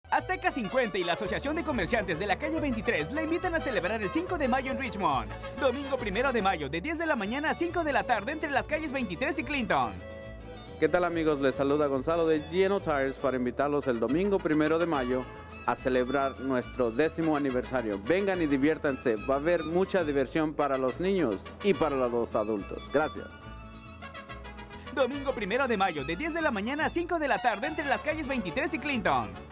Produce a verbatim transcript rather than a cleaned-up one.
Azteca cincuenta y la Asociación de Comerciantes de la calle veintitrés le invitan a celebrar el cinco de mayo en Richmond. Domingo primero de mayo, de diez de la mañana a cinco de la tarde entre las calles veintitrés y Clinton. ¿Qué tal, amigos? Les saluda Gonzalo de G N O Tires para invitarlos el domingo primero de mayo a celebrar nuestro décimo aniversario. Vengan y diviértanse. Va a haber mucha diversión para los niños y para los adultos. Gracias. Domingo primero de mayo, de diez de la mañana a cinco de la tarde entre las calles veintitrés y Clinton.